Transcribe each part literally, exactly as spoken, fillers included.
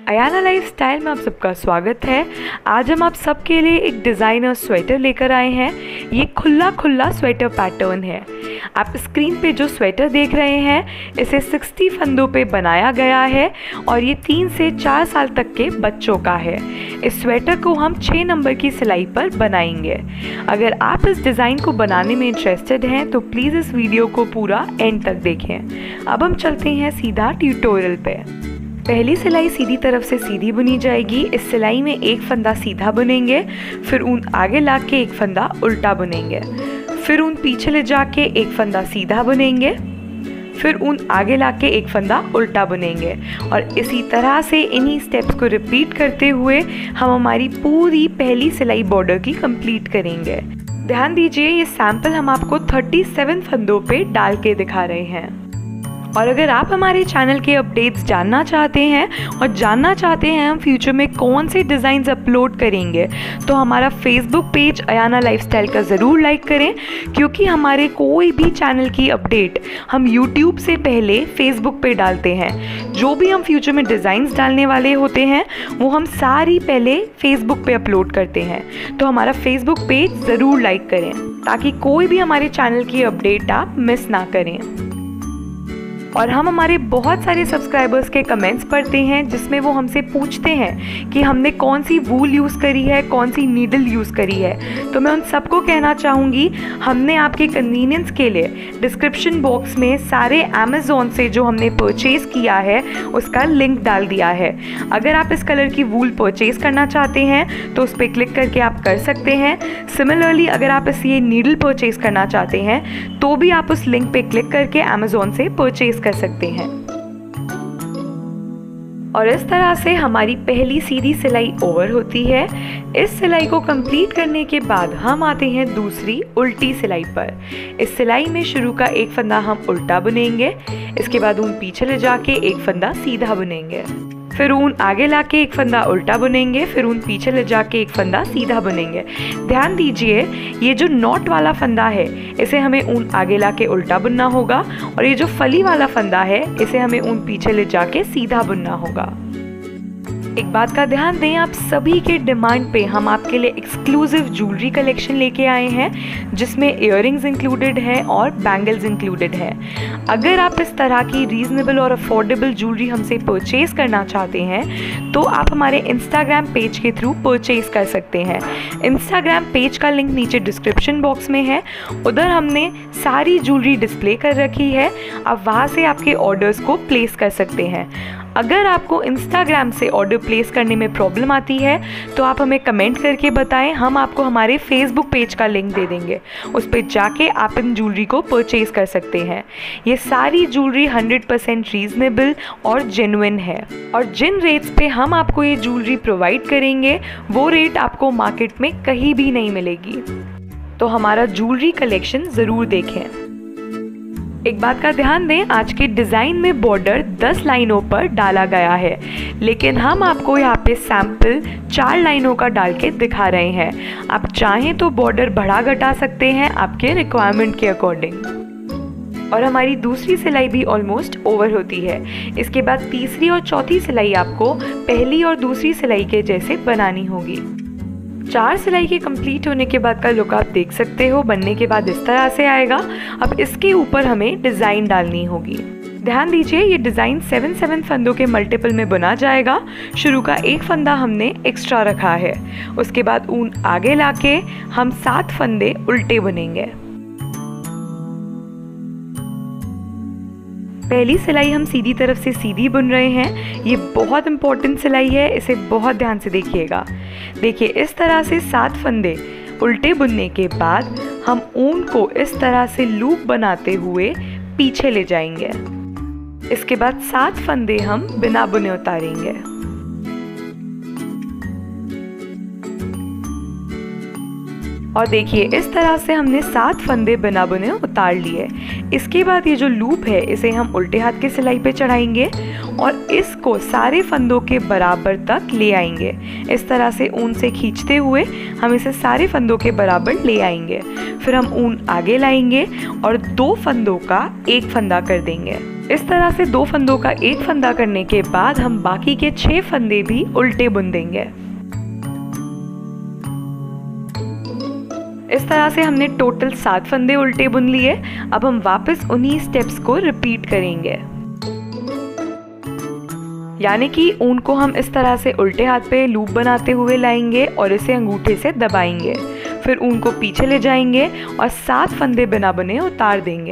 Ayana lifestyle में आप सबका स्वागत है। आज हम आप सबके लिए एक डिज़ाइनर स्वेटर लेकर आए हैं। ये खुला खुला स्वेटर पैटर्न है। आप स्क्रीन पे जो स्वेटर देख रहे हैं इसे साठ फंदों पे बनाया गया है और ये तीन से चार साल तक के बच्चों का है। इस स्वेटर को हम छः नंबर की सिलाई पर बनाएंगे। अगर आप इस डिज़ाइन को बनाने में इंटरेस्टेड हैं तो प्लीज़ इस वीडियो को पूरा एंड तक देखें। अब हम चलते हैं सीधा ट्यूटोरियल पे। पहली सिलाई सीधी तरफ से सीधी बुनी जाएगी। इस सिलाई में एक फंदा सीधा बुनेंगे, फिर ऊन आगे ला के एक फंदा उल्टा बुनेंगे, फिर ऊन पीछे ले जाके एक फंदा सीधा बुनेंगे, फिर ऊन आगे ला के एक फंदा उल्टा बुनेंगे और इसी तरह से इन्हीं स्टेप्स को रिपीट करते हुए हम हमारी पूरी पहली सिलाई बॉर्डर की कंप्लीट करेंगे। ध्यान दीजिए, ये सैंपल हम आपको सैंतीस फंदों पे डाल के दिखा रहे हैं। और अगर आप हमारे चैनल के अपडेट्स जानना चाहते हैं और जानना चाहते हैं हम फ्यूचर में कौन से डिज़ाइंस अपलोड करेंगे तो हमारा फेसबुक पेज अयाना लाइफस्टाइल का ज़रूर लाइक करें, क्योंकि हमारे कोई भी चैनल की अपडेट हम यूट्यूब से पहले फेसबुक पे डालते हैं। जो भी हम फ्यूचर में डिज़ाइंस डालने वाले होते हैं वो हम सारी पहले फेसबुक पे अपलोड करते हैं। तो हमारा फेसबुक पेज ज़रूर लाइक करें ताकि कोई भी हमारे चैनल की अपडेट आप मिस ना करें। और हम हमारे बहुत सारे सब्सक्राइबर्स के कमेंट्स पढ़ते हैं जिसमें वो हमसे पूछते हैं कि हमने कौन सी वूल यूज़ करी है, कौन सी नीडल यूज़ करी है। तो मैं उन सबको कहना चाहूँगी, हमने आपके कन्वीनियंस के लिए डिस्क्रिप्शन बॉक्स में सारे अमेज़ॉन से जो हमने परचेज़ किया है उसका लिंक डाल दिया है। अगर आप इस कलर की वूल परचेज़ करना चाहते हैं तो उस पर क्लिक करके आप कर सकते हैं। सिमिलरली अगर आप इस ये नीडल परचेज़ करना चाहते हैं तो भी आप उस लिंक पे क्लिक करके अमेज़ॉन से परचेज़ कर सकते हैं। और इस तरह से हमारी पहली सीधी सिलाई ओवर होती है। इस सिलाई को कंप्लीट करने के बाद हम आते हैं दूसरी उल्टी सिलाई पर। इस सिलाई में शुरू का एक फंदा हम उल्टा बुनेंगे, इसके बाद ऊन पीछे ले जाके एक फंदा सीधा बुनेंगे, फिर ऊन आगे लाके एक फंदा उल्टा बुनेंगे, फिर ऊन पीछे ले जाके एक फंदा सीधा बुनेंगे। ध्यान दीजिए, ये जो नॉट वाला फंदा है इसे हमें ऊन आगे लाके उल्टा बुनना होगा और ये जो फली वाला फंदा है इसे हमें ऊन पीछे ले जाके सीधा बुनना होगा। एक बात का ध्यान दें, आप सभी के डिमांड पे हम आपके लिए एक्सक्लूसिव ज्वेलरी कलेक्शन लेके आए हैं जिसमें इयररिंग्स इंक्लूडेड है और बैंगल्स इंक्लूडेड है। अगर आप इस तरह की रीजनेबल और अफोर्डेबल ज्वेलरी हमसे परचेज करना चाहते हैं तो आप हमारे इंस्टाग्राम पेज के थ्रू परचेज कर सकते हैं। इंस्टाग्राम पेज का लिंक नीचे डिस्क्रिप्शन बॉक्स में है, उधर हमने सारी ज्वेलरी डिस्प्ले कर रखी है। आप वहाँ से आपके ऑर्डर्स को प्लेस कर सकते हैं। अगर आपको इंस्टाग्राम से ऑर्डर प्लेस करने में प्रॉब्लम आती है तो आप हमें कमेंट करके बताएं, हम आपको हमारे फेसबुक पेज का लिंक दे देंगे। उस पर जाके आप इन ज्वेलरी को परचेज कर सकते हैं। ये सारी ज्वेलरी हंड्रेड परसेंट रीजनेबल और जेन्युइन है और जिन रेट्स पे हम आपको ये ज्वेलरी प्रोवाइड करेंगे वो रेट आपको मार्केट में कहीं भी नहीं मिलेगी। तो हमारा ज्वेलरी कलेक्शन ज़रूर देखें। एक बात का ध्यान दें, आज के डिज़ाइन में बॉर्डर दस लाइनों पर डाला गया है, लेकिन हम आपको यहाँ पे सैंपल चार लाइनों का डाल के दिखा रहे हैं। आप चाहें तो बॉर्डर बढ़ा घटा सकते हैं आपके रिक्वायरमेंट के अकॉर्डिंग। और हमारी दूसरी सिलाई भी ऑलमोस्ट ओवर होती है। इसके बाद तीसरी और चौथी सिलाई आपको पहली और दूसरी सिलाई के जैसे बनानी होगी। चार सिलाई के कंप्लीट होने के बाद का लुक आप देख सकते हो। बनने के बाद इस तरह से आएगा। अब इसके ऊपर हमें डिज़ाइन डालनी होगी। ध्यान दीजिए, ये डिज़ाइन सेवन सेवन फंदों के मल्टीपल में बुना जाएगा। शुरू का एक फंदा हमने एक्स्ट्रा रखा है, उसके बाद ऊन आगे लाके हम सात फंदे उल्टे बुनेंगे। पहली सिलाई हम सीधी तरफ से सीधी बुन रहे हैं। ये बहुत इंपॉर्टेंट सिलाई है, इसे बहुत ध्यान से देखिएगा। देखिए, इस तरह से सात फंदे उल्टे बुनने के बाद हम ऊन को इस तरह से लूप बनाते हुए पीछे ले जाएंगे। इसके बाद सात फंदे हम बिना बुने उतारेंगे। और देखिए, इस तरह से हमने सात फंदे बिना बुने उतार लिए। इसके बाद ये जो लूप है इसे हम उल्टे हाथ के सिलाई पे चढ़ाएंगे और इसको सारे फंदों के बराबर तक ले आएंगे। इस तरह से ऊन से खींचते हुए हम इसे सारे फंदों के बराबर ले आएंगे। फिर हम ऊन आगे लाएंगे और दो फंदों का एक फंदा कर देंगे। इस तरह से दो फंदों का एक फंदा करने के बाद हम बाकी के छह फंदे भी उल्टे बुन देंगे। इस तरह से हमने टोटल सात फंदे उल्टे बुन लिए। अब हम वापस उन्हीं स्टेप्स को रिपीट करेंगे, यानी कि ऊन को हम इस तरह से उल्टे हाथ पे लूप बनाते हुए लाएंगे और इसे अंगूठे से दबाएंगे। फिर ऊन को पीछे ले जाएंगे और सात फंदे बिना बुने उतार देंगे।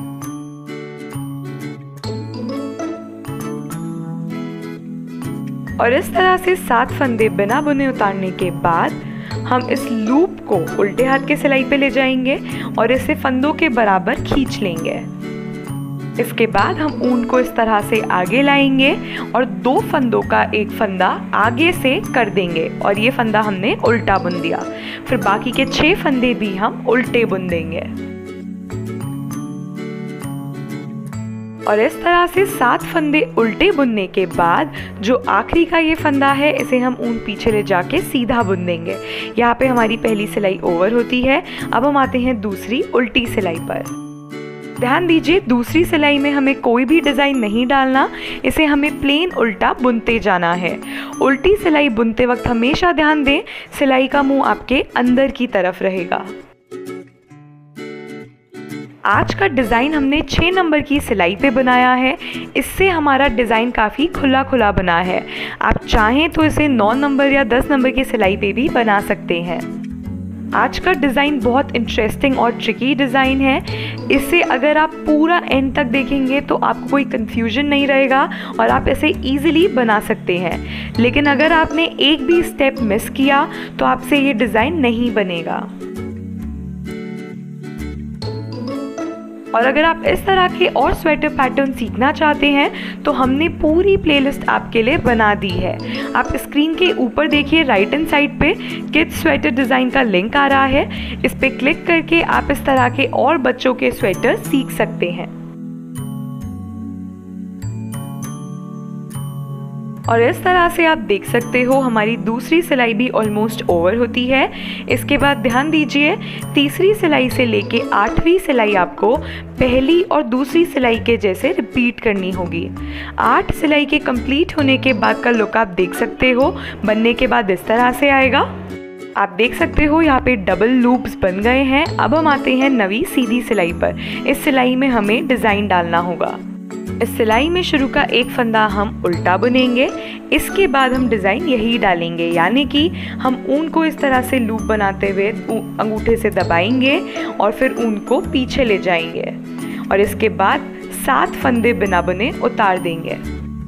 और इस तरह से सात फंदे बिना बुने उतारने के बाद हम इस लूप को उल्टे हाथ के सिलाई पे ले जाएंगे और इसे फंदों के बराबर खींच लेंगे। इसके बाद हम ऊन को इस तरह से आगे लाएंगे और दो फंदों का एक फंदा आगे से कर देंगे और ये फंदा हमने उल्टा बुन दिया। फिर बाकी के छह फंदे भी हम उल्टे बुन देंगे और इस तरह से सात फंदे उल्टे बुनने के बाद जो आखिरी का ये फंदा है इसे हम ऊन पीछे ले जाके सीधा बुन देंगे। यहाँ पे हमारी पहली सिलाई ओवर होती है। अब हम आते हैं दूसरी उल्टी सिलाई पर। ध्यान दीजिए, दूसरी सिलाई में हमें कोई भी डिज़ाइन नहीं डालना, इसे हमें प्लेन उल्टा बुनते जाना है। उल्टी सिलाई बुनते वक्त हमेशा ध्यान दें सिलाई का मुंह आपके अंदर की तरफ रहेगा। आज का डिज़ाइन हमने छह नंबर की सिलाई पे बनाया है। इससे हमारा डिज़ाइन काफ़ी खुला खुला बना है। आप चाहें तो इसे नौ नंबर या दस नंबर की सिलाई पे भी बना सकते हैं। आज का डिज़ाइन बहुत इंटरेस्टिंग और ट्रिकी डिज़ाइन है। इसे अगर आप पूरा एंड तक देखेंगे तो आपको कोई कंफ्यूजन नहीं रहेगा और आप इसे ईजिली बना सकते हैं। लेकिन अगर आपने एक भी स्टेप मिस किया तो आपसे ये डिज़ाइन नहीं बनेगा। और अगर आप इस तरह के और स्वेटर पैटर्न सीखना चाहते हैं तो हमने पूरी प्लेलिस्ट आपके लिए बना दी है। आप स्क्रीन के ऊपर देखिए, राइट हैंड साइड पे किड्स स्वेटर डिज़ाइन का लिंक आ रहा है। इस पे क्लिक करके आप इस तरह के और बच्चों के स्वेटर सीख सकते हैं। और इस तरह से आप देख सकते हो हमारी दूसरी सिलाई भी ऑलमोस्ट ओवर होती है। इसके बाद ध्यान दीजिए, तीसरी सिलाई से लेके आठवीं सिलाई आपको पहली और दूसरी सिलाई के जैसे रिपीट करनी होगी। आठ सिलाई के कंप्लीट होने के बाद का लुक आप देख सकते हो। बनने के बाद इस तरह से आएगा। आप देख सकते हो यहाँ पे डबल लूप्स बन गए हैं। अब हम आते हैं नवी सीधी सिलाई पर। इस सिलाई में हमें डिज़ाइन डालना होगा। इस सिलाई में शुरू का एक फंदा हम उल्टा बुनेंगे। इसके बाद हम डिज़ाइन यही डालेंगे, यानी कि हम ऊन को इस तरह से लूप बनाते हुए अंगूठे से दबाएंगे और फिर ऊन को पीछे ले जाएंगे और इसके बाद सात फंदे बिना बुने उतार देंगे।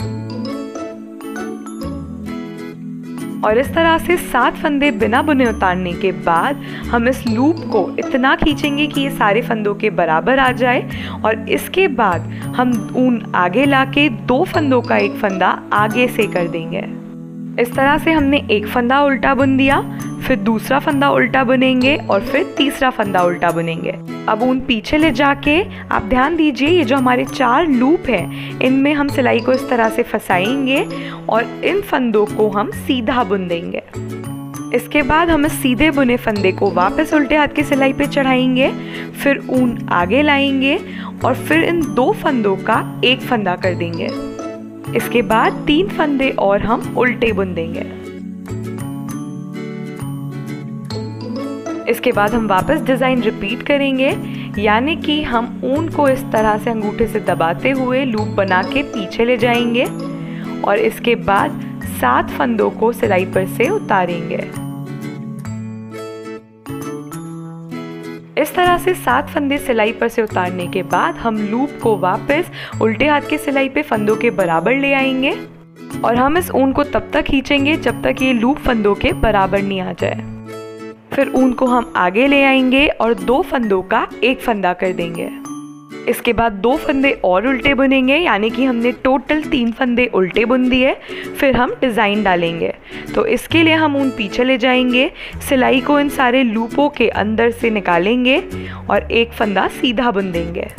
और इस तरह से सात फंदे बिना बुने उतारने के बाद हम इस लूप को इतना खींचेंगे कि ये सारे फंदों के बराबर आ जाए और इसके बाद हम ऊन आगे लाके दो फंदों का एक फंदा आगे से कर देंगे। इस तरह से हमने एक फंदा उल्टा बुन दिया, फिर दूसरा फंदा उल्टा बुनेंगे और फिर तीसरा फंदा उल्टा बुनेंगे। अब ऊन पीछे ले जाके आप ध्यान दीजिए, ये जो हमारे चार लूप हैं इनमें हम सिलाई को इस तरह से फंसाएंगे और इन फंदों को हम सीधा बुन देंगे। इसके बाद हम इस सीधे बुने फंदे को वापस उल्टे हाथ की सिलाई पे चढ़ाएंगे, फिर ऊन आगे लाएंगे और फिर इन दो फंदों का एक फंदा कर देंगे। इसके बाद तीन फंदे और हम उल्टे बुन देंगे। इसके बाद हम वापस डिज़ाइन रिपीट करेंगे, यानी कि हम ऊन को इस तरह से अंगूठे से दबाते हुए लूप बना के पीछे ले जाएंगे और इसके बाद सात फंदों को सिलाई पर से उतारेंगे। इस तरह से सात फंदे सिलाई पर से उतारने के बाद हम लूप को वापस उल्टे हाथ के सिलाई पे फंदों के बराबर ले आएंगे और हम इस ऊन को तब तक खींचेंगे जब तक ये लूप फंदों के बराबर नहीं आ जाए। फिर ऊन को हम आगे ले आएंगे और दो फंदों का एक फंदा कर देंगे। इसके बाद दो फंदे और उल्टे बुनेंगे, यानी कि हमने टोटल तीन फंदे उल्टे बुन दिए। फिर हम डिज़ाइन डालेंगे, तो इसके लिए हम ऊन पीछे ले जाएंगे, सिलाई को इन सारे लूपों के अंदर से निकालेंगे और एक फंदा सीधा बुन देंगे।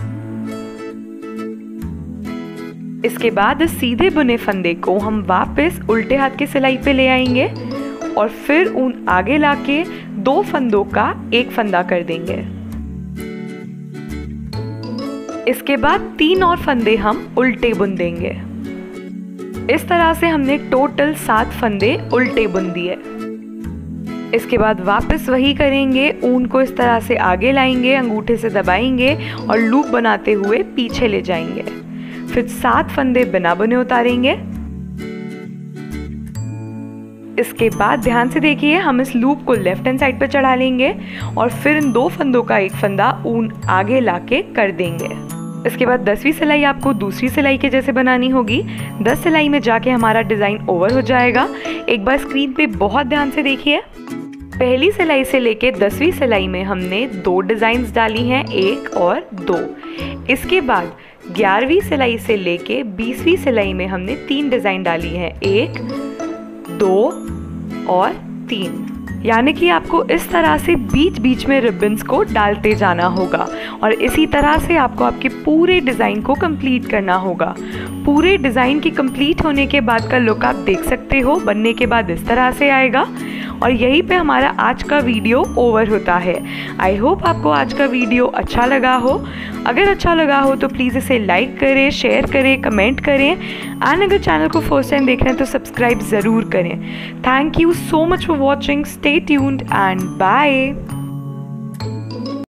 इसके बाद इस सीधे बुने फंदे को हम वापस उल्टे हाथ की सिलाई पे ले आएंगे और फिर ऊन आगे लाके दो फंदों का एक फंदा कर देंगे। इसके बाद तीन और फंदे हम उल्टे बुन देंगे। इस तरह से हमने टोटल सात फंदे उल्टे बुन दिए। इसके बाद वापस वही करेंगे, ऊन को इस तरह से आगे लाएंगे, अंगूठे से दबाएंगे और लूप बनाते हुए पीछे ले जाएंगे। फिर सात फंदे बिना बुने उतारेंगे। इसके बाद ध्यान से देखिए, हम इस लूप को लेफ्ट हैंड साइड पर चढ़ा लेंगे और फिर इन दो फंदों का एक फंदा ऊन आगे लाके कर देंगे। इसके बाद दसवीं सिलाई आपको दूसरी सिलाई के जैसे बनानी होगी। दस सिलाई में जाके हमारा डिज़ाइन ओवर हो जाएगा। एक बार स्क्रीन पे बहुत ध्यान से देखिए। पहली सिलाई से लेके दसवीं सिलाई में हमने दो डिज़ाइंस डाली हैं, एक और दो। इसके बाद ग्यारहवीं सिलाई से लेके बीसवीं सिलाई में हमने तीन डिज़ाइन डाली हैं, एक, दो और तीन। यानी कि आपको इस तरह से बीच बीच में रिबन्स को डालते जाना होगा और इसी तरह से आपको आपके पूरे डिज़ाइन को कंप्लीट करना होगा। पूरे डिज़ाइन की कंप्लीट होने के बाद का लुक आप देख सकते हो, बनने के बाद इस तरह से आएगा। और यहीं पे हमारा आज का वीडियो ओवर होता है। आई होप आपको आज का वीडियो अच्छा लगा हो। अगर अच्छा लगा हो तो प्लीज़ इसे लाइक करें, शेयर करें, कमेंट करें एंड अगर चैनल को फर्स्ट टाइम देख रहे हैं तो सब्सक्राइब ज़रूर करें। Thank you so much for watching. Stay tuned and bye.